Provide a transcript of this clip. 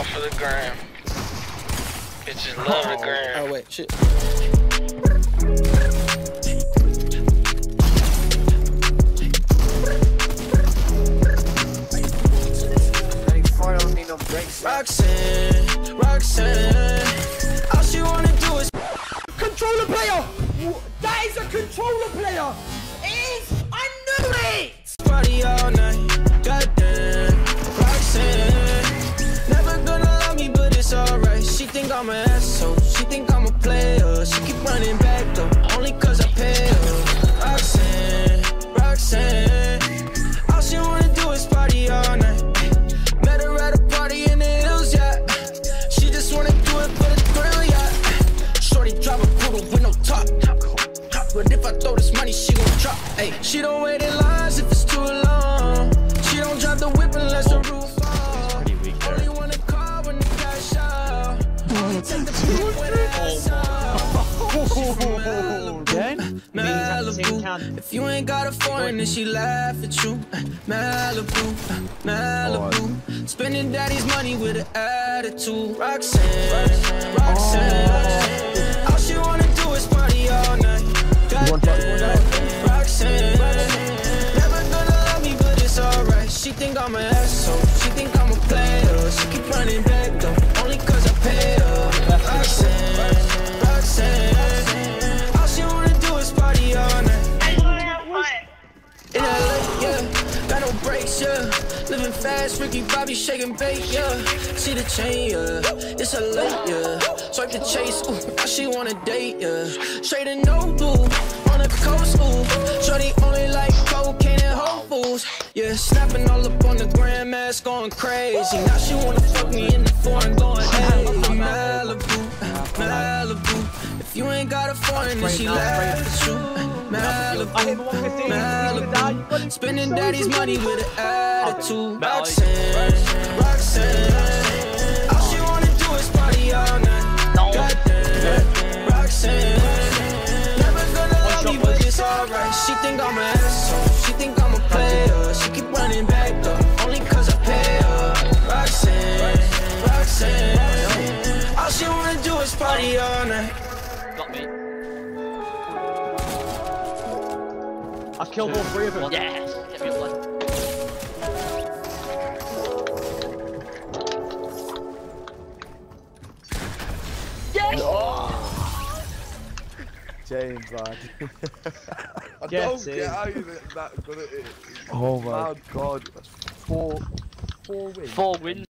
for the gram. Bitches love the gram. Oh wait, shit. Roxanne, all she wanna do is controller player. That is a controller player. I knew it. Party all night, goddamn. Roxanne, never gonna love me, but it's alright. She think I'm an asshole, she think I'm a player. She keep running back though, only cause I pay her. Roxanne, all she wanna do is party all night. Met her at a party in the hills, yeah. She just wanna do it for the thrill, yeah. Shorty drive a poodle with no top. But if I throw this money, she gon' drop. Ay, she don't wait in lines if it's too long. She don't drive the whip unless the roof falls. Only wanna call when the cash out. Only take the pill when the ass out. Malibu. If you ain't got a foreign, then she laugh at you. Malibu. Spending daddy's money with an attitude. Roxanne. All she wanna do is party all night. Roxanne, never gonna love me, but it's alright. She think I'm an asshole, she think I'm a player. She keep running back though, only cause I pay her. Roxanne, all she wanna do is party all night. In LA, yeah, got no brakes, yeah. Living fast, Ricky Bobby shaking bait, yeah. See the chain, yeah, it's a late, yeah. Swipe the chase, ooh, now she wanna date, yeah. Straight and no blue, on the coast, ooh. Shorty only like cocaine and Whole Foods, yeah. Snapping all up on the grandmas, going crazy. Now she wanna fuck me in the foreign, going hey, Malibu. If you ain't got a foreign, then she laugh at you. Malibu. Spending daddy's money with an attitude. Roxanne, all she wanna do is party all night. Goddamn, Roxanne, never gonna love me, but it's alright. She think I'm an asshole, she think I'm a player. She keep running back though, only cause I pay her. Roxanne, all she wanna do is party all night. Got me. I killed all three of them. Yes! Get me a blood. Yes! Oh. James, lad. I don't get how you're that good at it. Oh my god. That's four wins. 4 wins.